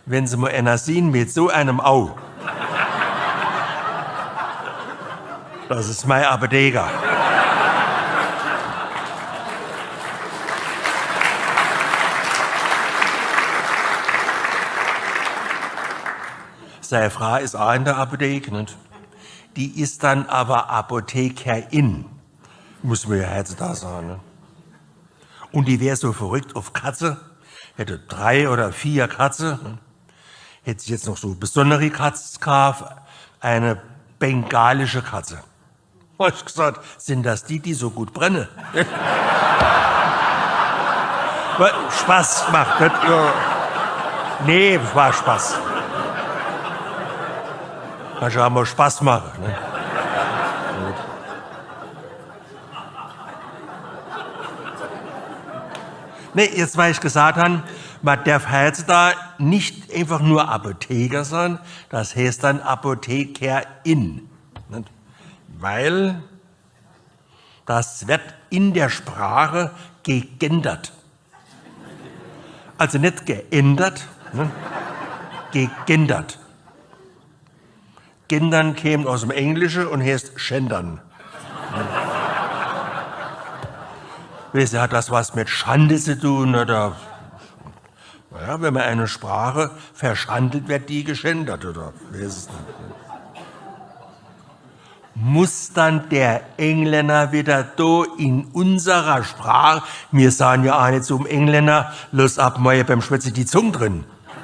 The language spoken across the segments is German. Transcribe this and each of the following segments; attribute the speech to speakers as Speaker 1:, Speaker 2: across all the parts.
Speaker 1: Wenn Sie mal einer sehen mit so einem Au. Das ist mein Apotheker. Seine Frau ist auch in der Apotheke, nicht? Die ist dann aber Apothekerin, muss man ja heutzutage sagen. Ne? Und die wäre so verrückt auf Katze, hätte 3 oder 4 Katze, ne? Hätte sich jetzt noch so besondere Katze gekauft, eine bengalische Katze. Hab ich gesagt, sind das die so gut brennen? Spaß macht das, ja. Nee, war Spaß. Kann schon mal Spaß machen. Ne? Nee, jetzt, weil ich gesagt habe, man darf heutzutage nicht einfach nur Apotheker sein, das heißt dann Apothekerin. Nicht? Weil das wird in der Sprache gegendert. Also nicht geändert, ne? Gegendert. Gendern käme aus dem Englischen und heißt schendern. Weißt du, hat das was mit Schande zu tun? Oder? Naja, wenn man eine Sprache verschandelt, wird die geschändert, oder? Weiß es nicht. Muss dann der Engländer wieder da in unserer Sprache, wir sagen ja auch nicht zum Engländer, los ab, mal beim Schwätze die Zunge drin.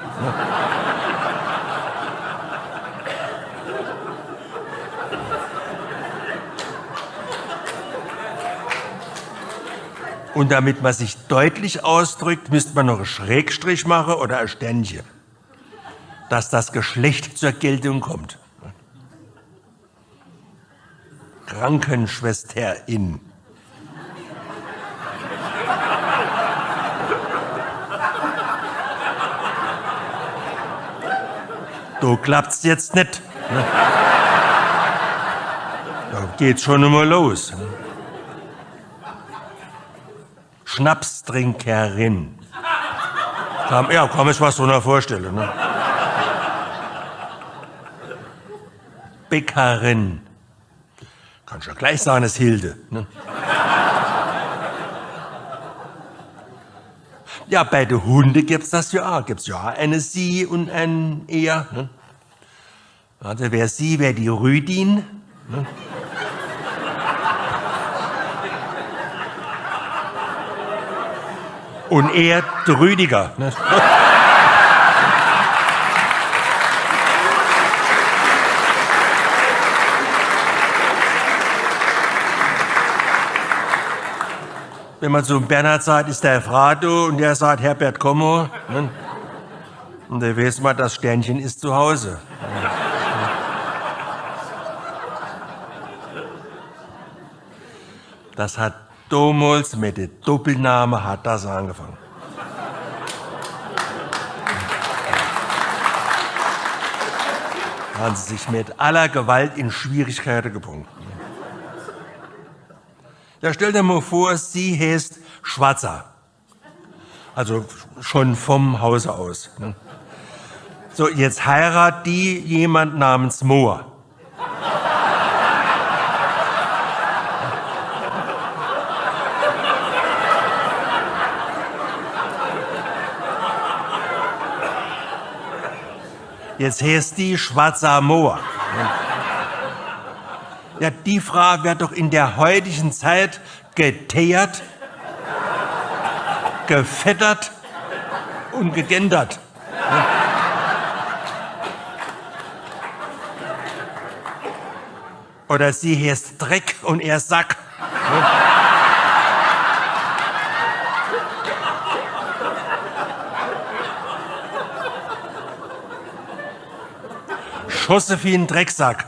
Speaker 1: Und damit man sich deutlich ausdrückt, müsste man noch einen Schrägstrich machen oder ein Sternchen, dass das Geschlecht zur Geltung kommt. Krankenschwesterin. Da klappt's jetzt nicht. Da geht's schon immer los. Schnapstrinkerin. Ja, kann ich was so noch vorstellen. Ne? Bäckerin. Kann schon gleich sagen, es Hilde. Ne? Ja, bei den Hunden gibt's das ja auch. Gibt's ja eine Sie und ein Er. Ne? Also wer Sie, wer die Rüdin. Ne? Und er der Rüdiger. Ne? Wenn man zu Bernhard sagt, ist der Frato und der sagt, Herbert Kommo. Ne? Und der weiß mal, das Sternchen ist zu Hause. Das hat damals mit dem Doppelname hat das angefangen. Haben sie sich mit aller Gewalt in Schwierigkeiten gebracht. Ja, stell dir mal vor, sie heißt Schwarzer. Also schon vom Hause aus. Ne? So, jetzt heiratet die jemand namens Mohr. Jetzt heißt die Schwarzer Moor. Ja, die Frau wird doch in der heutigen Zeit geteert, gefettert und gegendert. Oder sie heißt Dreck und er Sack. Josephine Drecksack.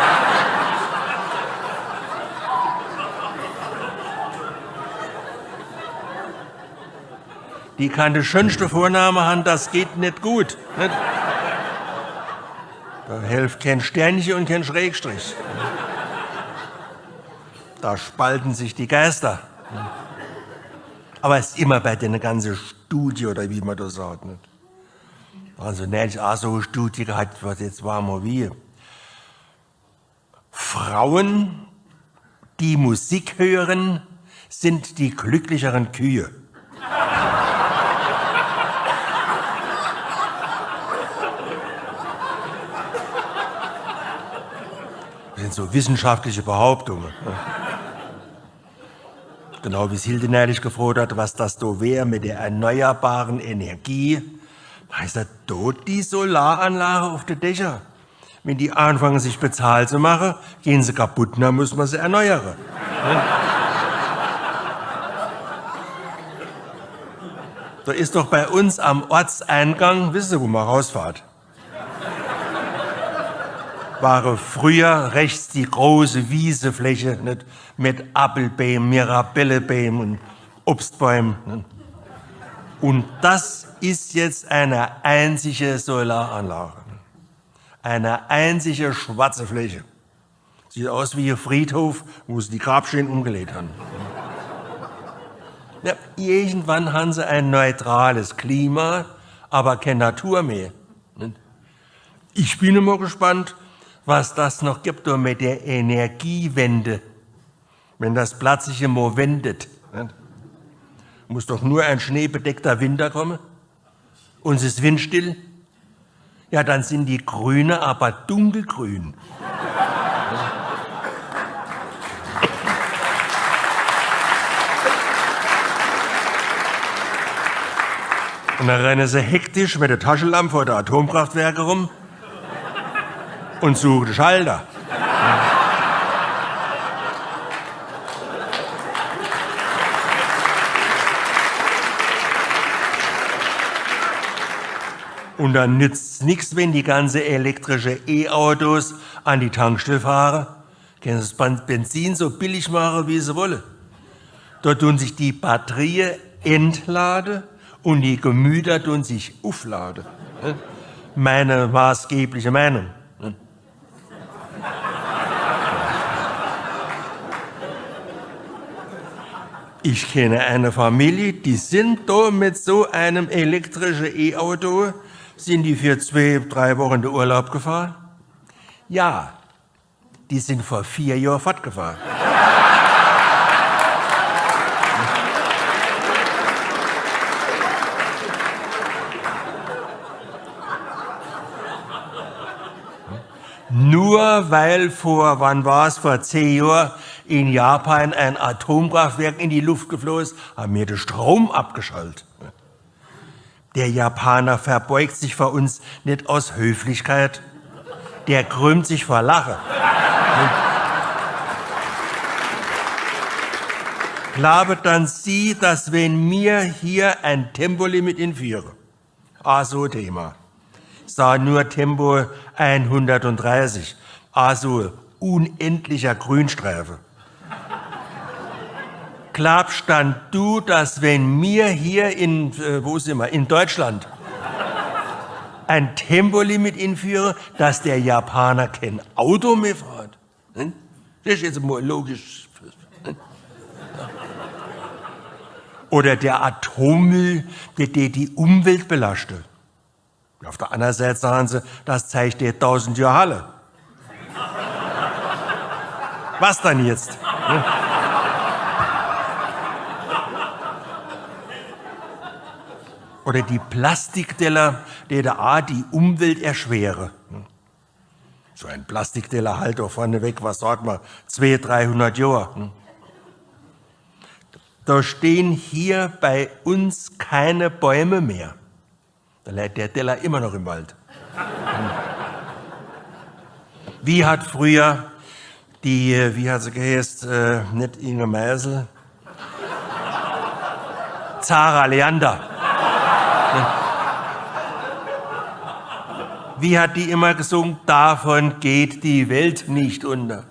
Speaker 1: Die kann den schönsten Vorname haben, das geht nicht gut. Nicht? Da hilft kein Sternchen und kein Schrägstrich. Da spalten sich die Geister. Aber es ist immer bei der ganzen Studie, oder wie man das sagt. Nicht? Also neulich auch so eine Studie gehabt, was jetzt war mal wie. Frauen, die Musik hören, sind die glücklicheren Kühe. Das sind so wissenschaftliche Behauptungen. Genau wie es Hilde neulich gefragt hat, was das da wäre mit der erneuerbaren Energie. Da heißt das, dort die Solaranlage auf den Dächern. Wenn die anfangen, sich bezahlt zu machen, gehen sie kaputt, dann muss man sie erneuern. Da ist doch bei uns am Ortseingang, wissen Sie, wo man rausfahrt? War früher rechts die große Wiesefläche nicht? Mit Apfelbäumen, Mirabellebäumen und Obstbäumen. Nicht? Und das ist jetzt eine einzige Solaranlage. Eine einzige schwarze Fläche. Sieht aus wie ein Friedhof, wo sie die Grabsteine umgelegt haben. Ja, irgendwann haben sie ein neutrales Klima, aber keine Natur mehr. Nicht? Ich bin immer gespannt, was das noch gibt mit der Energiewende, wenn das plötzlich immer wendet. Nicht? Muss doch nur ein schneebedeckter Winter kommen und es ist windstill. Ja, dann sind die Grüne aber dunkelgrün. Und dann rennen sie hektisch mit der Taschenlampe vor der Atomkraftwerke rum und suchen den Schalter. Und dann nützt es nichts, wenn die ganze elektrische E-Autos an die Tankstelle fahren. Können sie das Benzin so billig machen, wie sie wollen. Dort tun sich die Batterien entladen und die Gemüter tun sich aufladen. Meine maßgebliche Meinung. Ich kenne eine Familie, die sind da mit so einem elektrischen E-Auto, sind die für 2-3 Wochen in den Urlaub gefahren? Ja, die sind vor 4 Jahren fortgefahren. Nur weil wann war es, vor 10 Jahren in Japan ein Atomkraftwerk in die Luft geflogen ist, haben wir den Strom abgeschaltet. Der Japaner verbeugt sich vor uns nicht aus Höflichkeit, der krümmt sich vor Lachen. Glauben dann Sie, dass wenn wir hier ein Tempolimit einführen, so Thema, sah nur Tempo 130, also unendlicher Grünstreifen. Glaubst dann du, dass wenn wir hier in Deutschland ein Tempolimit einführen, dass der Japaner kein Auto mehr fährt? Das ist jetzt mal logisch. Oder der Atommüll, der die Umwelt belastet. Auf der anderen Seite sagen sie, das zeigt der 1000 Jahre Halle. Was dann jetzt? Oder die Plastikteller, die die Umwelt erschweren. So ein Plastikteller halt doch vorneweg, was sagt man, 200-300 Jahre. Da stehen hier bei uns keine Bäume mehr. Da liegt der Teller immer noch im Wald. Wie hat früher wie hat sie geheißen, nicht Inge Meisel, Zara Leander. Wie hat die immer gesungen? Davon geht die Welt nicht unter.